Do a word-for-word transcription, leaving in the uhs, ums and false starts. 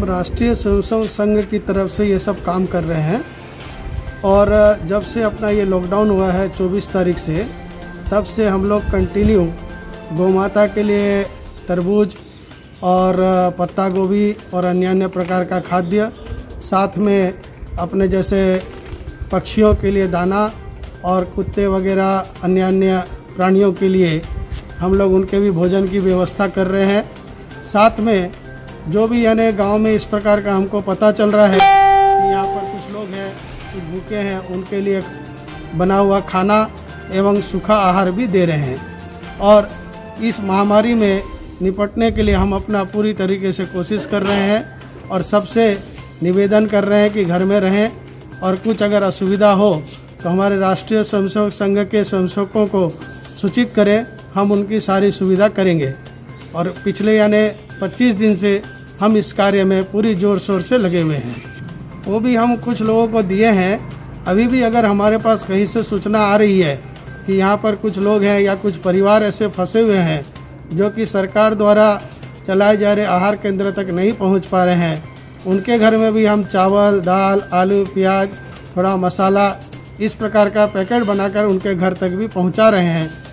राष्ट्रीय स्वयंसेवक संघ की तरफ से ये सब काम कर रहे हैं और जब से अपना ये लॉकडाउन हुआ है चौबीस तारीख से, तब से हम लोग कंटिन्यू गौ माता के लिए तरबूज और पत्ता गोभी और अन्य अन्य प्रकार का खाद्य, साथ में अपने जैसे पक्षियों के लिए दाना और कुत्ते वगैरह अन्य अन्य प्राणियों के लिए हम लोग उनके भी भोजन की व्यवस्था कर रहे हैं। साथ में जो भी यानी गांव में इस प्रकार का हमको पता चल रहा है कि यहाँ पर कुछ लोग हैं कुछ भूखे हैं, उनके लिए बना हुआ खाना एवं सूखा आहार भी दे रहे हैं। और इस महामारी में निपटने के लिए हम अपना पूरी तरीके से कोशिश कर रहे हैं और सबसे निवेदन कर रहे हैं कि घर में रहें और कुछ अगर असुविधा हो तो हमारे राष्ट्रीय स्वयंसेवक संघ के स्वयंसेवकों को सूचित करें, हम उनकी सारी सुविधा करेंगे। और पिछले यानी पच्चीस दिन से हम इस कार्य में पूरी जोर शोर से लगे हुए हैं। वो भी हम कुछ लोगों को दिए हैं। अभी भी अगर हमारे पास कहीं से सूचना आ रही है कि यहाँ पर कुछ लोग हैं या कुछ परिवार ऐसे फंसे हुए हैं जो कि सरकार द्वारा चलाए जा रहे आहार केंद्र तक नहीं पहुँच पा रहे हैं, उनके घर में भी हम चावल, दाल, आलू, प्याज, थोड़ा मसाला इस प्रकार का पैकेट बनाकर उनके घर तक भी पहुँचा रहे हैं।